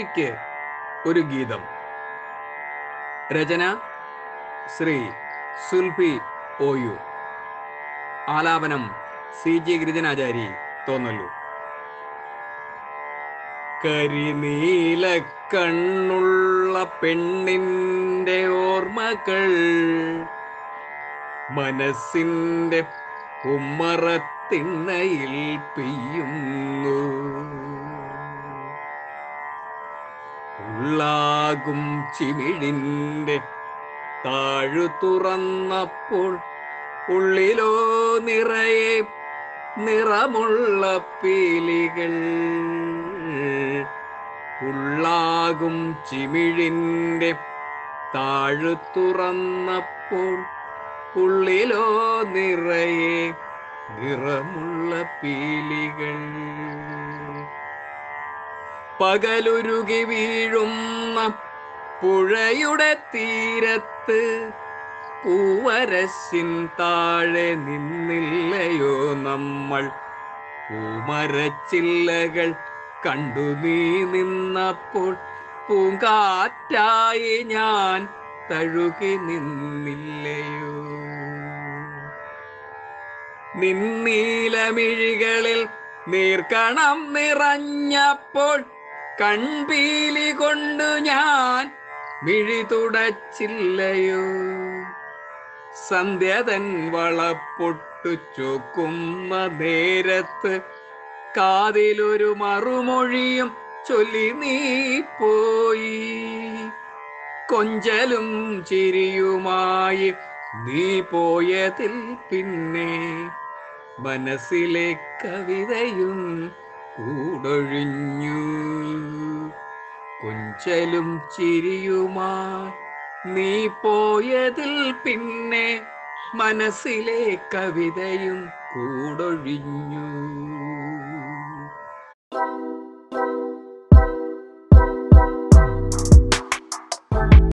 മൊഴിക്ക് ഒരു ഗീതം. രചന ശ്രീ സുൽഫി OU. ആലാപനം CG ഗിരിജനാചാരി, തോന്നല്ലൂർ. കരിനീല കണ്ണുള്ള പെണ്ണിന്റെ ഓർമ്മകൾ മനസ്സിന്റെ ഉമ്മറത്തിണ്ണയിൽ പെയ്യുന്നു. ഉള്ളാകും ചിമിഴിന്റെ താഴു തുറന്നപ്പോൾ ഉള്ളിലോ നിറയെ നിറമുള്ള പീലികൾ. ഉള്ളാകും ചിമിഴിന്റെ താഴു തുറന്നപ്പോൾ ഉള്ളിലോ നിറയെ നിറമുള്ള പീലികൾ. പകലുരുകി വീഴുന്ന പുഴയുടെ തീരത്ത് പൂവരശിൻ താഴെ നിന്നില്ലയോ നമ്മൾ? പൂമരച്ചില്ലകൾ കണ്ടു നീ നിന്നപ്പോൾ പൂങ്കാറ്റായി ഞാൻ തഴുകി നിന്നില്ലയോ? നിന്നീലമിഴികളിൽ നീർക്കണം നിറഞ്ഞപ്പോൾ കൺപീലി കൊണ്ടു ഞാൻ മിഴി തുടച്ചില്ലയോ? സന്ധ്യതൻ വളപ്പൊട്ടു ചോക്കുന്ന നേരത്ത് കാതിലൊരു മറുമൊഴിയും ചൊല്ലി നീ പോയി. കൊഞ്ചലും ചിരിയുമായി നീ പോയതിൽ പിന്നെ മനസ്സിലെ കവിതയും കൂടൊഴിഞ്ഞു. കൊഞ്ചലും ചിരിയുമായി നീ പോയതിൽ പിന്നെ മനസ്സിലെ കവിതയും കൂടൊഴിഞ്ഞു.